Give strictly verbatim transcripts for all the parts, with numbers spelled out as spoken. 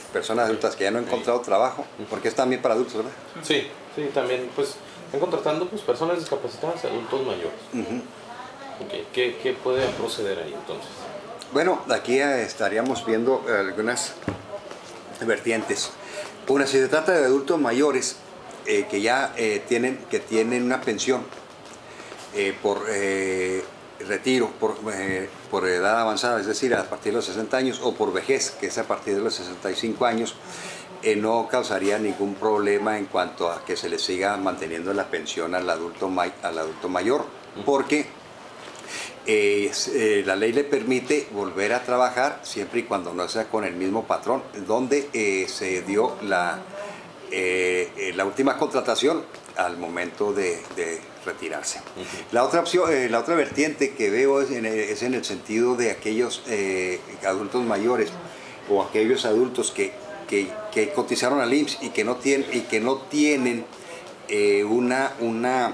personas adultas que ya no han encontrado sí. trabajo, porque es también para adultos, ¿verdad? Sí, sí, también pues están contratando pues, personas discapacitadas, adultos mayores. Uh-huh. Okay. ¿Qué, ¿Qué puede proceder ahí entonces? Bueno, aquí estaríamos viendo algunas vertientes. Una, si se trata de adultos mayores eh, que ya eh, tienen, que tienen una pensión eh, por eh, retiro, por, eh, por edad avanzada, es decir, a partir de los sesenta años, o por vejez, que es a partir de los sesenta y cinco años, eh, no causaría ningún problema en cuanto a que se le siga manteniendo la pensión al adulto, may, al adulto mayor, porque eh, eh, la ley le permite volver a trabajar siempre y cuando no sea con el mismo patrón, donde eh, se dio la, eh, la última contratación al momento de, de retirarse. Uh-huh. La otra opción, eh, la otra vertiente que veo es en, es en el sentido de aquellos eh, adultos mayores o aquellos adultos que, que, que cotizaron al I M S S y que no tienen, y que no tienen eh, una, una,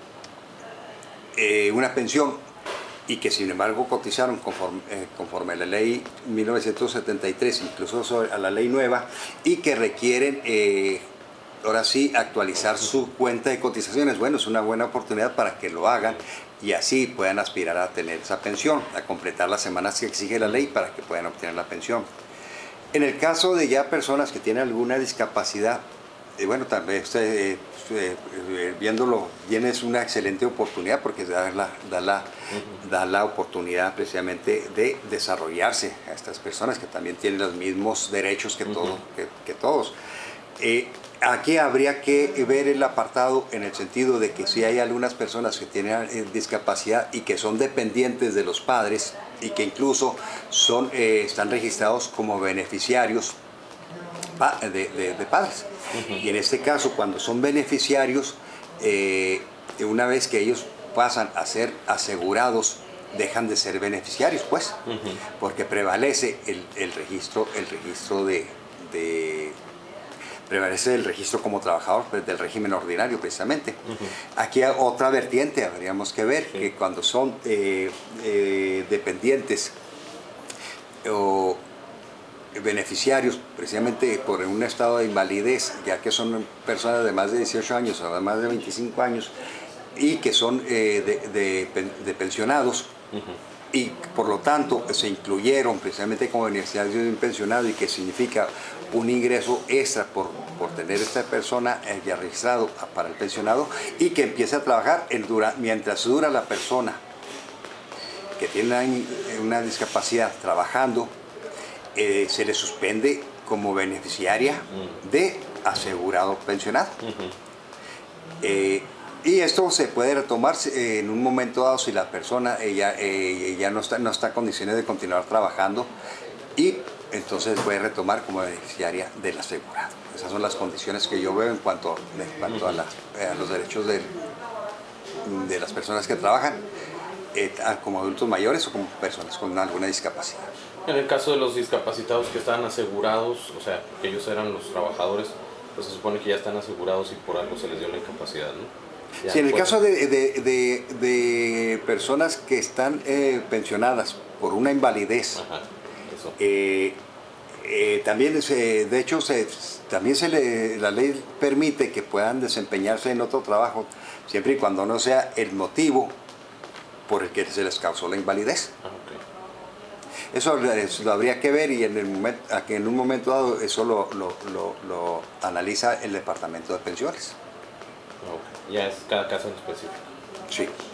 eh, una pensión y que sin embargo cotizaron conforme, eh, conforme a la ley mil novecientos setenta y tres, incluso sobre, a la ley nueva, y que requieren eh, ahora sí actualizar su cuenta de cotizaciones. Bueno, es una buena oportunidad para que lo hagan y así puedan aspirar a tener esa pensión, a completar las semanas que exige la ley para que puedan obtener la pensión. En el caso de ya personas que tienen alguna discapacidad, eh, bueno, también usted, eh, eh, viéndolo bien, es una excelente oportunidad porque da la, da, la, uh-huh. da la oportunidad precisamente de desarrollarse a estas personas que también tienen los mismos derechos que, uh-huh. todo, que, que todos. Eh, Aquí habría que ver el apartado en el sentido de que si hay algunas personas que tienen eh, discapacidad y que son dependientes de los padres y que incluso son, eh, están registrados como beneficiarios pa de, de, de padres. Uh-huh. Y en este caso, cuando son beneficiarios, eh, una vez que ellos pasan a ser asegurados, dejan de ser beneficiarios, pues, uh-huh. porque prevalece el, el registro, el registro de... de prevalece el registro como trabajador pues, del régimen ordinario precisamente. Uh-huh. Aquí hay otra vertiente, habríamos que ver, sí. que cuando son eh, eh, dependientes o beneficiarios precisamente por un estado de invalidez, ya que son personas de más de dieciocho años o de más de veinticinco años y que son eh, de, de, de pensionados, uh-huh. y por lo tanto se incluyeron precisamente como beneficiarios de un pensionado y que significa un ingreso extra por, por tener esta persona eh, ya registrado para el pensionado y que empiece a trabajar el dura, mientras dura la persona que tiene una, una discapacidad trabajando, eh, se le suspende como beneficiaria de asegurado pensionado. Uh-huh. eh, Y esto se puede retomar en un momento dado si la persona ella, eh, ya no está, no está en condiciones de continuar trabajando y entonces puede retomar como beneficiaria del asegurado. Esas son las condiciones que yo veo en cuanto, en cuanto a, la, a los derechos de, de las personas que trabajan eh, como adultos mayores o como personas con alguna discapacidad. En el caso de los discapacitados que están asegurados, o sea, que ellos eran los trabajadores, pues se supone que ya están asegurados y por algo se les dio la incapacidad, ¿no? Ya, sí, en el pues, caso de, de, de, de personas que están eh, pensionadas por una invalidez, ajá, eso. Eh, eh, también se, de hecho se, también se le, la ley permite que puedan desempeñarse en otro trabajo siempre y cuando no sea el motivo por el que se les causó la invalidez. Ah, okay. Eso lo, lo habría que ver y en, el momento, en un momento dado eso lo, lo, lo, lo analiza el Departamento de Pensiones. Okay. Ya es cada caso en específico. Sí.